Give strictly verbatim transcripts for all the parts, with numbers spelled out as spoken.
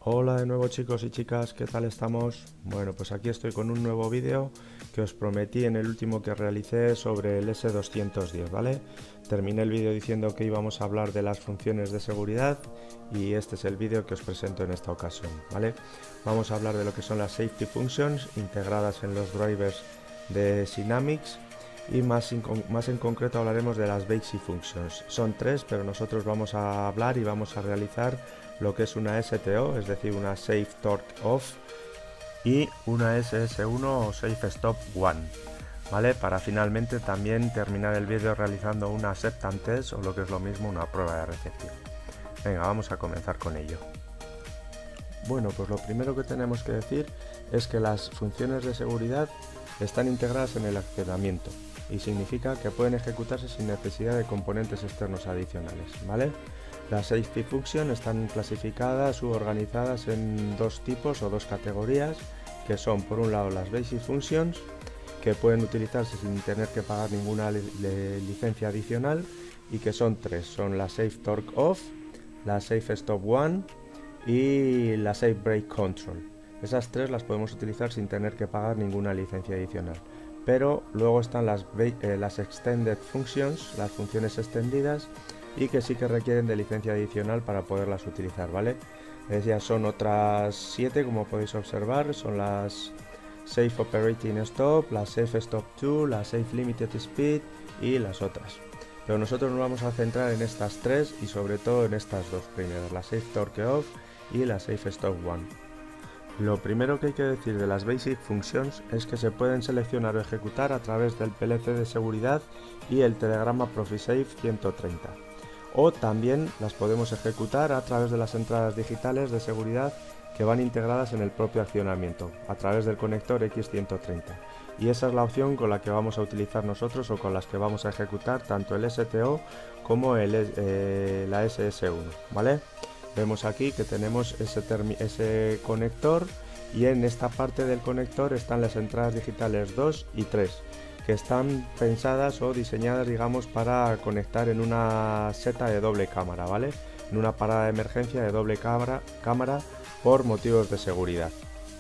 Hola de nuevo chicos y chicas, ¿qué tal estamos? Bueno, pues aquí estoy con un nuevo vídeo que os prometí en el último que realicé sobre el ese doscientos diez, ¿vale? Terminé el vídeo diciendo que íbamos a hablar de las funciones de seguridad y este es el vídeo que os presento en esta ocasión, ¿vale? Vamos a hablar de lo que son las Safety Functions integradas en los drivers de Synamics y más, más en concreto hablaremos de las Basic Functions. Son tres, pero nosotros vamos a hablar y vamos a realizar lo que es una S T O, es decir, una Safe Torque Off, y una S S uno o Safe Stop One, ¿vale? Para finalmente también terminar el vídeo realizando una Acceptance Test o lo que es lo mismo, una prueba de recepción. Venga, vamos a comenzar con ello. Bueno, pues lo primero que tenemos que decir es que las funciones de seguridad están integradas en el accionamiento y significa que pueden ejecutarse sin necesidad de componentes externos adicionales, ¿vale? Las Safety Functions están clasificadas u organizadas en dos tipos o dos categorías, que son por un lado las Basic Functions, que pueden utilizarse sin tener que pagar ninguna li licencia adicional, y que son tres, son la Safe Torque Off, la Safe Stop One y la Safe Brake Control. Esas tres las podemos utilizar sin tener que pagar ninguna licencia adicional. Pero luego están las, eh, las Extended Functions, las funciones extendidas, y que sí que requieren de licencia adicional para poderlas utilizar, ¿vale? Ellas son otras siete, como podéis observar, son las Safe Operating Stop, la Safe Stop dos, la Safe Limited Speed y las otras. Pero nosotros nos vamos a centrar en estas tres y sobre todo en estas dos primeras, la Safe Torque Off y la Safe Stop One. Lo primero que hay que decir de las Basic Functions es que se pueden seleccionar o ejecutar a través del P L C de seguridad y el telegrama ProfiSafe ciento treinta. O también las podemos ejecutar a través de las entradas digitales de seguridad que van integradas en el propio accionamiento, a través del conector equis ciento treinta. Y esa es la opción con la que vamos a utilizar nosotros o con las que vamos a ejecutar tanto el S T O como el, eh, la S S uno, ¿vale? Vemos aquí que tenemos ese, ese conector y en esta parte del conector están las entradas digitales dos y tres, que están pensadas o diseñadas, digamos, para conectar en una seta de doble cámara, ¿vale? En una parada de emergencia de doble cámara, cámara por motivos de seguridad.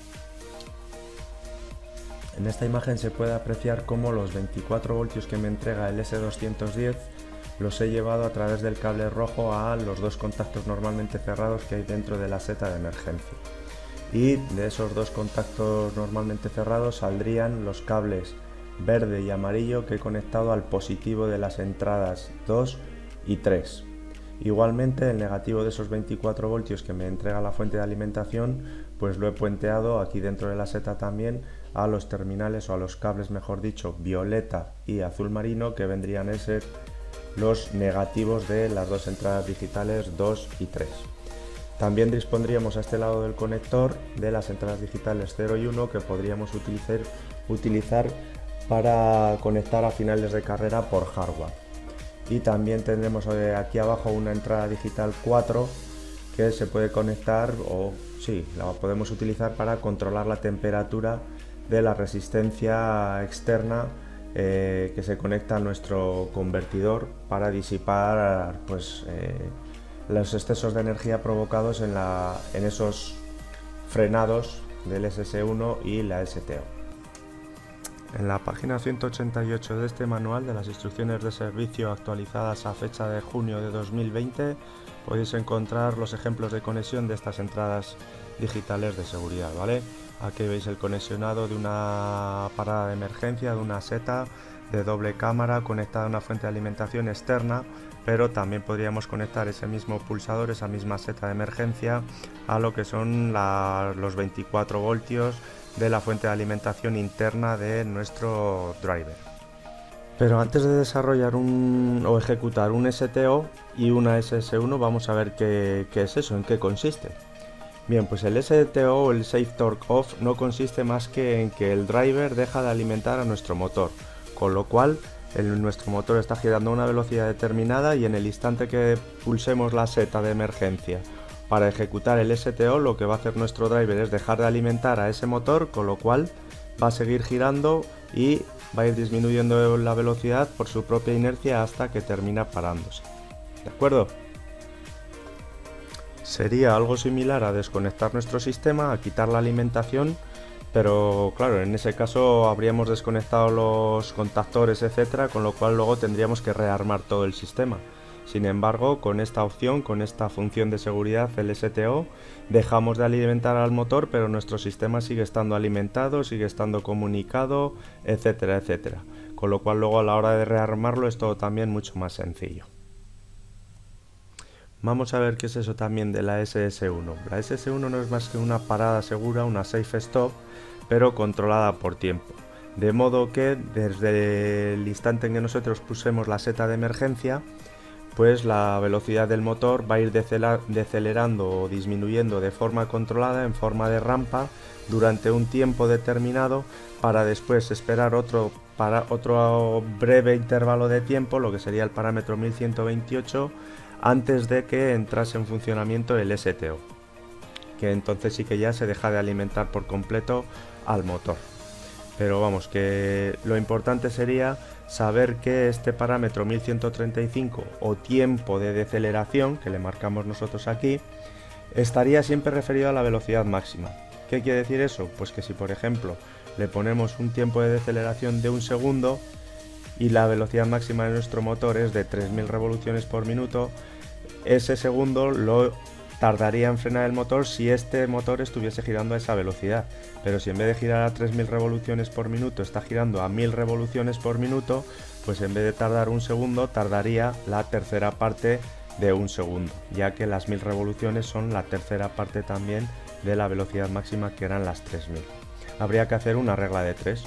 En esta imagen se puede apreciar cómo los veinticuatro voltios que me entrega el ese doscientos diez los he llevado a través del cable rojo a los dos contactos normalmente cerrados que hay dentro de la seta de emergencia. Y de esos dos contactos normalmente cerrados saldrían los cables verde y amarillo que he conectado al positivo de las entradas dos y tres. Igualmente el negativo de esos veinticuatro voltios que me entrega la fuente de alimentación, pues lo he puenteado aquí dentro de la seta también a los terminales o a los cables, mejor dicho, violeta y azul marino, que vendrían a ser los negativos de las dos entradas digitales dos y tres. También dispondríamos a este lado del conector de las entradas digitales cero y uno que podríamos utilizar, utilizar para conectar a finales de carrera por hardware. Y también tendremos aquí abajo una entrada digital cuatro que se puede conectar o sí, la podemos utilizar para controlar la temperatura de la resistencia externa eh, que se conecta a nuestro convertidor para disipar pues, eh, los excesos de energía provocados en, la, en esos frenados del ese ese uno y la S T O. En la página ciento ochenta y ocho de este manual de las instrucciones de servicio actualizadas a fecha de junio de dos mil veinte podéis encontrar los ejemplos de conexión de estas entradas digitales de seguridad, ¿vale? Aquí veis el conexionado de una parada de emergencia, de una seta de doble cámara conectada a una fuente de alimentación externa, pero también podríamos conectar ese mismo pulsador, esa misma seta de emergencia a lo que son la, los veinticuatro voltios de la fuente de alimentación interna de nuestro driver. Pero antes de desarrollar un, o ejecutar un S T O y una ese ese uno, vamos a ver qué, qué es eso, en qué consiste. Bien, pues el S T O o el Safe Torque Off no consiste más que en que el driver deja de alimentar a nuestro motor, con lo cual el, nuestro motor está girando a una velocidad determinada y en el instante que pulsemos la seta de emergencia para ejecutar el S T O, lo que va a hacer nuestro driver es dejar de alimentar a ese motor, con lo cual va a seguir girando y va a ir disminuyendo la velocidad por su propia inercia hasta que termina parándose. ¿De acuerdo? Sería algo similar a desconectar nuestro sistema, a quitar la alimentación, pero claro, en ese caso habríamos desconectado los contactores, etcétera, con lo cual luego tendríamos que rearmar todo el sistema. Sin embargo, con esta opción, con esta función de seguridad, el S T O, dejamos de alimentar al motor, pero nuestro sistema sigue estando alimentado, sigue estando comunicado, etcétera, etcétera. Con lo cual luego a la hora de rearmarlo es todo también mucho más sencillo. Vamos a ver qué es eso también de la S S uno. La S S uno no es más que una parada segura, una safe stop, pero controlada por tiempo. De modo que desde el instante en que nosotros pusemos la seta de emergencia, pues la velocidad del motor va a ir decelerando o disminuyendo de forma controlada, en forma de rampa, durante un tiempo determinado, para después esperar otro, para otro breve intervalo de tiempo, lo que sería el parámetro mil ciento veintiocho, antes de que entrase en funcionamiento el S T O, que entonces sí que ya se deja de alimentar por completo al motor. Pero vamos, que lo importante sería saber que este parámetro mil ciento treinta y cinco o tiempo de deceleración, que le marcamos nosotros aquí, estaría siempre referido a la velocidad máxima. ¿Qué quiere decir eso? Pues que si por ejemplo le ponemos un tiempo de deceleración de un segundo y la velocidad máxima de nuestro motor es de tres mil revoluciones por minuto, ese segundo lo tardaría en frenar el motor si este motor estuviese girando a esa velocidad. Pero si en vez de girar a tres mil revoluciones por minuto está girando a mil revoluciones por minuto, pues en vez de tardar un segundo tardaría la tercera parte de un segundo, ya que las mil revoluciones son la tercera parte también de la velocidad máxima, que eran las tres mil. Habría que hacer una regla de tres.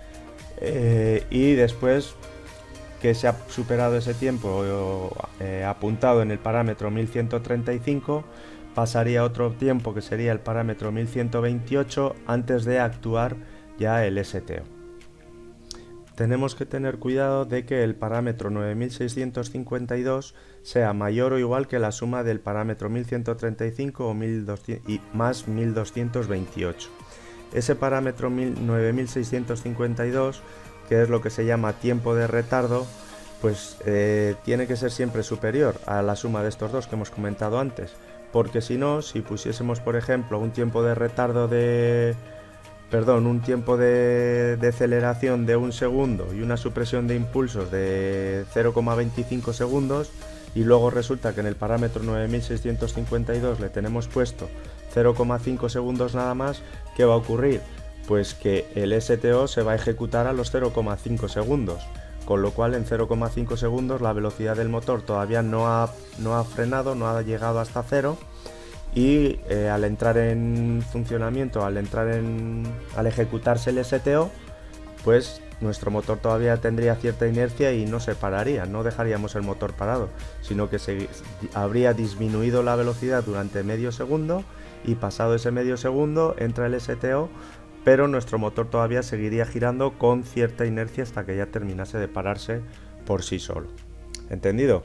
Eh, y después que se ha superado ese tiempo eh, apuntado en el parámetro mil ciento treinta y cinco, pasaría otro tiempo que sería el parámetro mil ciento veintiocho antes de actuar ya el S T O. Tenemos que tener cuidado de que el parámetro nueve mil seiscientos cincuenta y dos sea mayor o igual que la suma del parámetro mil ciento treinta y cinco o mil doscientos y más mil doscientos veintiocho. Ese parámetro nueve mil seiscientos cincuenta y dos, que es lo que se llama tiempo de retardo, pues eh, tiene que ser siempre superior a la suma de estos dos que hemos comentado antes, porque si no, si pusiésemos por ejemplo un tiempo de retardo de... perdón, un tiempo de deceleración de un segundo y una supresión de impulsos de cero coma veinticinco segundos, y luego resulta que en el parámetro nueve mil seiscientos cincuenta y dos le tenemos puesto cero coma cinco segundos nada más, ¿qué va a ocurrir? Pues que el S T O se va a ejecutar a los cero coma cinco segundos, con lo cual en cero coma cinco segundos la velocidad del motor todavía no ha, no ha frenado, no ha llegado hasta cero, y eh, al entrar en funcionamiento, al entrar en, al ejecutarse el S T O, pues nuestro motor todavía tendría cierta inercia y no se pararía, no dejaríamos el motor parado, sino que se habría disminuido la velocidad durante medio segundo, y pasado ese medio segundo entra el S T O, pero nuestro motor todavía seguiría girando con cierta inercia hasta que ya terminase de pararse por sí solo. ¿Entendido?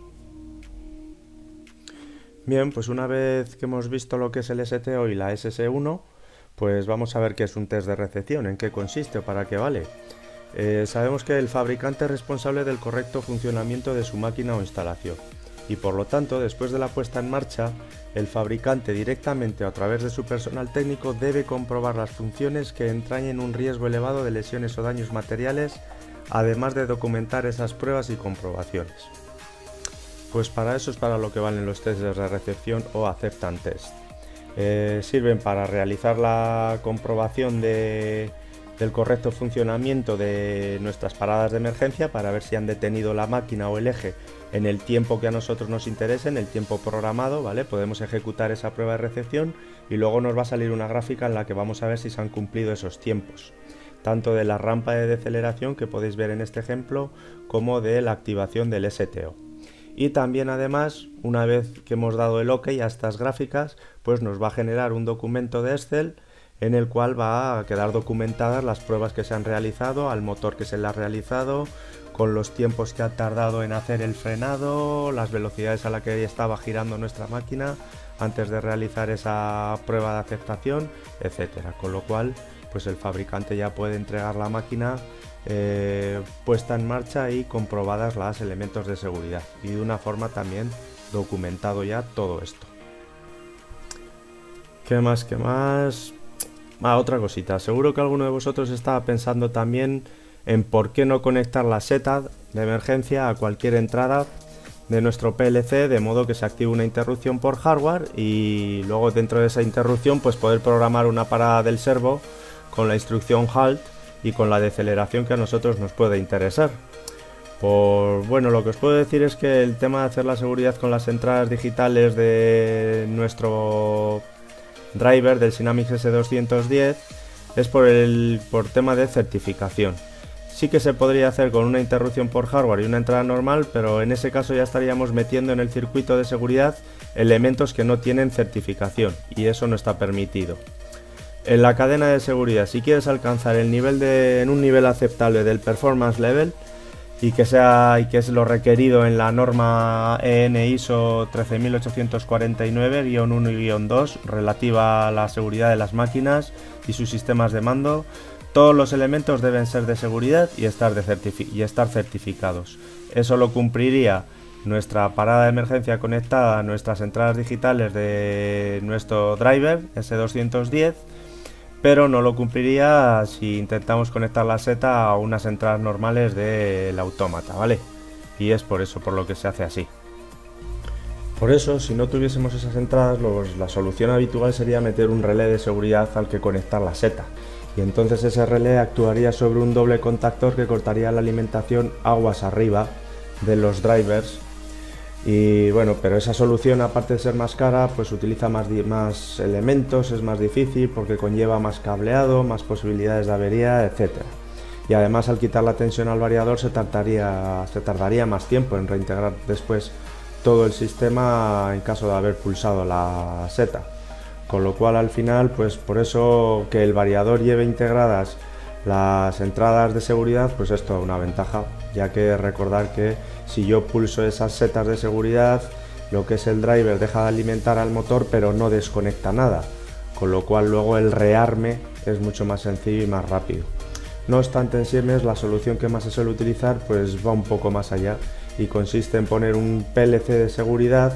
Bien, pues una vez que hemos visto lo que es el S T O y la S S uno, pues vamos a ver qué es un test de recepción, en qué consiste o para qué vale. Eh, sabemos que el fabricante es responsable del correcto funcionamiento de su máquina o instalación, y por lo tanto, después de la puesta en marcha, el fabricante directamente o a través de su personal técnico debe comprobar las funciones que entrañen un riesgo elevado de lesiones o daños materiales, además de documentar esas pruebas y comprobaciones. Pues para eso es para lo que valen los tests de recepción o acceptance test. Eh, sirven para realizar la comprobación de, del correcto funcionamiento de nuestras paradas de emergencia, para ver si han detenido la máquina o el eje en el tiempo que a nosotros nos interese, en el tiempo programado, ¿vale? Podemos ejecutar esa prueba de recepción y luego nos va a salir una gráfica en la que vamos a ver si se han cumplido esos tiempos, tanto de la rampa de deceleración que podéis ver en este ejemplo, como de la activación del S T O. Y también además, una vez que hemos dado el OK a estas gráficas, pues nos va a generar un documento de Excel en el cual va a quedar documentadas las pruebas que se han realizado, al motor que se le ha realizado, con los tiempos que ha tardado en hacer el frenado, las velocidades a las que estaba girando nuestra máquina antes de realizar esa prueba de aceptación, etcétera. Con lo cual, pues el fabricante ya puede entregar la máquina eh, puesta en marcha y comprobadas los elementos de seguridad, y de una forma también documentado ya todo esto. ¿Qué más? ¿Qué más? Ah, otra cosita. Seguro que alguno de vosotros estaba pensando también en por qué no conectar la seta de emergencia a cualquier entrada de nuestro P L C, de modo que se active una interrupción por hardware y luego dentro de esa interrupción pues poder programar una parada del servo con la instrucción halt y con la deceleración que a nosotros nos puede interesar. Por, bueno, lo que os puedo decir es que el tema de hacer la seguridad con las entradas digitales de nuestro driver del Synamics S doscientos diez es por el por tema de certificación. Sí que se podría hacer con una interrupción por hardware y una entrada normal, pero en ese caso ya estaríamos metiendo en el circuito de seguridad elementos que no tienen certificación y eso no está permitido. En la cadena de seguridad, si quieres alcanzar el nivel de, en un nivel aceptable del performance level y que sea y que es lo requerido en la norma E N I S O trece mil ochocientos cuarenta y nueve guión uno y guión dos relativa a la seguridad de las máquinas y sus sistemas de mando, todos los elementos deben ser de seguridad y estar, de certifi y estar certificados. Eso lo cumpliría nuestra parada de emergencia conectada a nuestras entradas digitales de nuestro driver S doscientos diez, pero no lo cumpliría si intentamos conectar la seta a unas entradas normales del autómata, ¿vale? Y es por eso por lo que se hace así. Por eso, si no tuviésemos esas entradas, los, la solución habitual sería meter un relé de seguridad al que conectar la seta. Y entonces ese relé actuaría sobre un doble contactor que cortaría la alimentación aguas arriba de los drivers. Y bueno, pero esa solución, aparte de ser más cara, pues utiliza más, más elementos, es más difícil porque conlleva más cableado, más posibilidades de avería, etcétera. Y además al quitar la tensión al variador se tardaría, se tardaría más tiempo en reintegrar después todo el sistema en caso de haber pulsado la seta. Con lo cual al final, pues por eso que el variador lleve integradas las entradas de seguridad, pues es toda una ventaja, ya que recordar que si yo pulso esas setas de seguridad, lo que es el driver deja de alimentar al motor pero no desconecta nada, con lo cual luego el rearme es mucho más sencillo y más rápido. No obstante, en Siemens la solución que más se suele utilizar pues va un poco más allá y consiste en poner un P L C de seguridad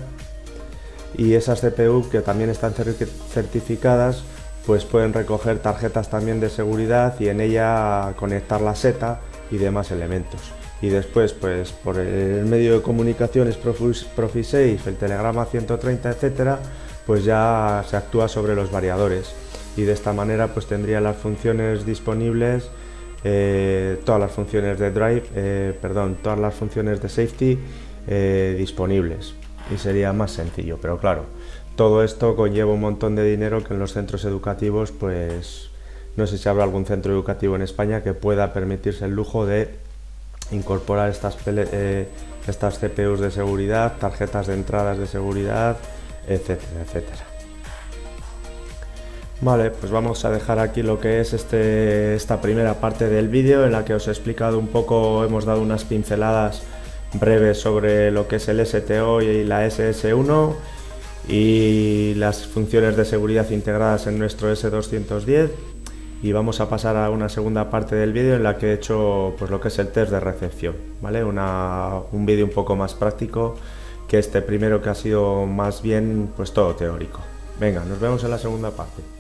y esas C P U que también están certificadas pues pueden recoger tarjetas también de seguridad y en ella conectar la seta y demás elementos. Y después pues por el medio de comunicaciones Profi seis, el telegrama ciento treinta, etcétera, pues ya se actúa sobre los variadores y de esta manera pues tendría las funciones disponibles, eh, todas las funciones de drive, eh, perdón, todas las funciones de safety eh, disponibles. Y sería más sencillo, pero claro, todo esto conlleva un montón de dinero que en los centros educativos, pues no sé si habrá algún centro educativo en España que pueda permitirse el lujo de incorporar estas, eh, estas C P Us de seguridad, tarjetas de entradas de seguridad, etcétera, etcétera. Vale, pues vamos a dejar aquí lo que es este, esta primera parte del vídeo en la que os he explicado un poco, hemos dado unas pinceladas breves sobre lo que es el S T O y la S S uno y las funciones de seguridad integradas en nuestro S doscientos diez, y vamos a pasar a una segunda parte del vídeo en la que he hecho pues lo que es el test de recepción, ¿vale? Una, un vídeo un poco más práctico que este primero, que ha sido más bien pues todo teórico. Venga, nos vemos en la segunda parte.